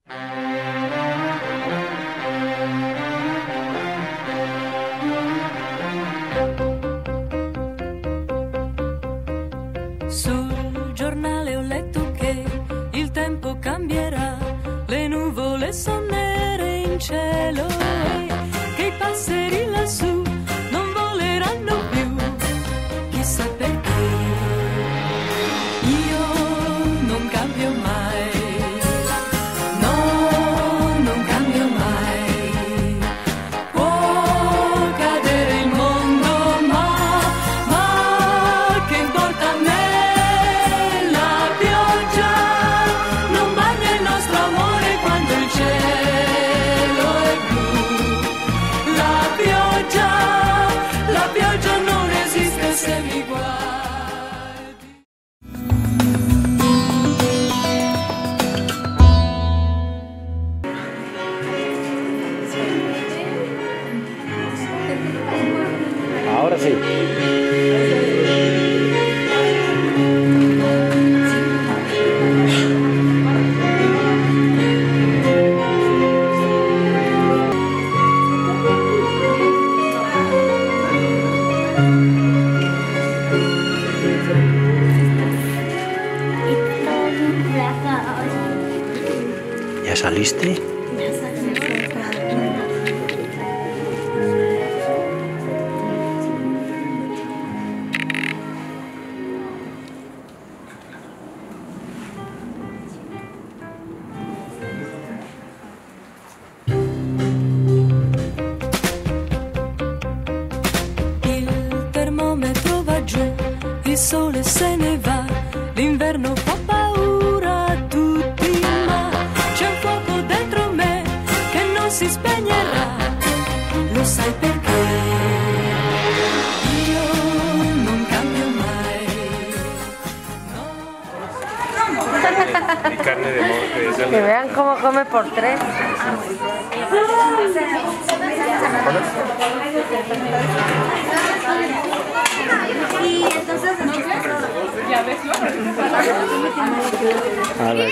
Sul giornale ho letto che il tempo cambierà, le nuvole son nere in cielo e che i passeri lassù non voleranno più, chissà perché. Io non cambio mai, no, non cambio mai. Può cadere il mondo, ma che importa a me? La pioggia non bagna il nostro amore quando il cielo è blu. La pioggia non esiste se mi guardi. Ahora sí. ¿Ya saliste? Il termometro va giù, il sole se ne va, l'inverno fa paura a tutti, ma c'è un fuoco dentro me che non si spegnerà, lo sai perché? Io non cambio mai, Y carne de monte. Que vean cómo come por tres. Y entonces ya ves A ver.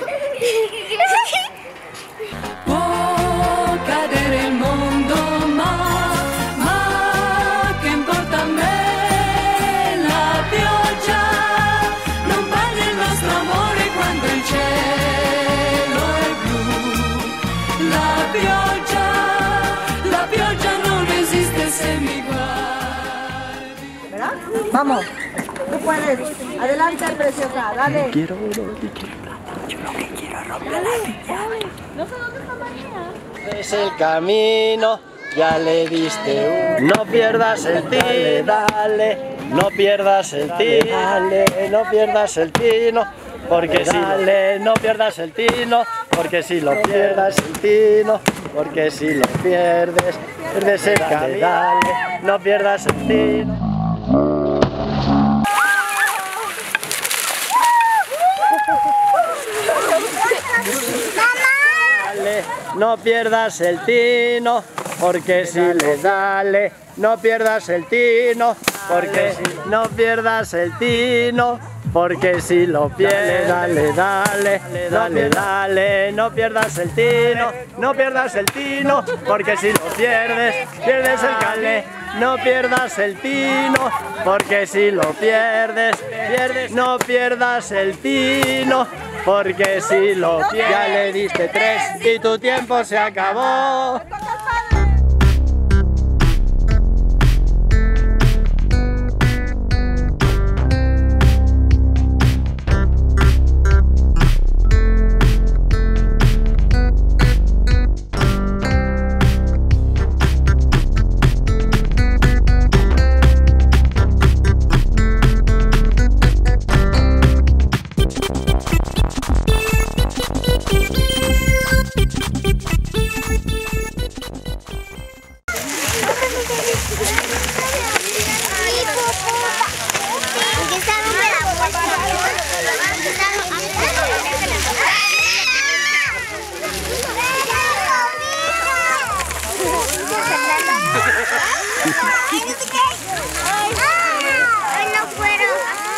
può cadere il mondo, ma che importa a me? La pioggia non bagna il nostro amore quando il cielo è blu. La pioggia non esiste se mi guardi. ¿Verdad? Vamos. Tú puedes. Adelante, preciosa. Dale. Quiero uno, yo lo que quiero es romper la piñata. No sé dónde está María. Es el camino, ya le diste un. No pierdas el tino, dale, no pierdas el tino, dale, no pierdas el tino, porque si dale, no pierdas el tino, porque si lo pierdas el tino, porque si lo pierdes, pierdes el camino, dale, no pierdas el tino. Dale, no pierdas el tino, porque si le dale, no pierdas el tino, porque no pierdas el tino, porque si lo pierdes, dale, dale, dale, dale, no pierdas el tino, no pierdas el tino, porque si lo pierdes, pierdes el calé. No pierdas el tino, porque si lo pierdes, pierdes. No pierdas el tino, porque si lo pierdes. Ya le diste 3 y tu tiempo se acabó.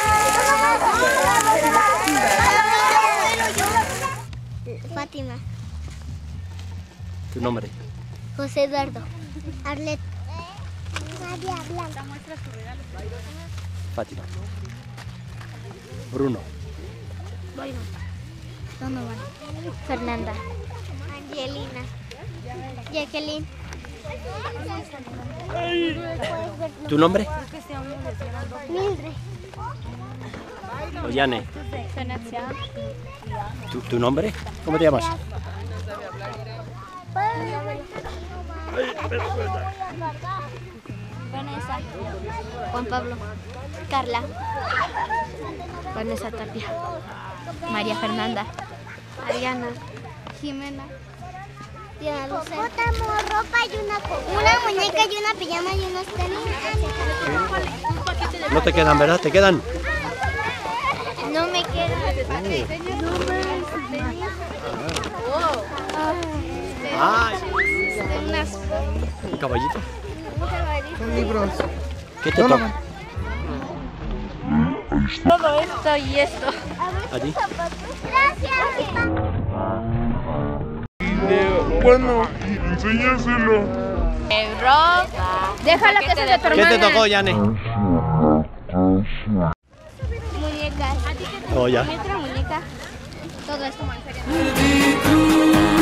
Fátima. Tu nombre. José Eduardo. Arlet. María Blanca. Fátima. Bruno. Donovan. Fernanda. Angelina. Jacqueline. ¿Tu nombre? Mildred. Ollane. Venecia. ¿Tu nombre? ¿Cómo te llamas? Vanessa. Juan Pablo. Carla. Vanessa Tapia. María Fernanda. Ariana. Jimena. Diana Lucía. Ropa y una muñeca y una pijama y unos tenis. No te quedan, ¿verdad? ¿Te quedan? No me queda. ¡Ay! Unas ¿Un caballito? Son libros. ¿Qué te toca? todo esto y esto. ¿A ti? Gracias. Bueno, enséñaselo. Ropa. Déjalo que se de tu ¿Qué te tocó, Yane? Muñecas. Oh, ya. Otra muñeca. Todo esto. Di tu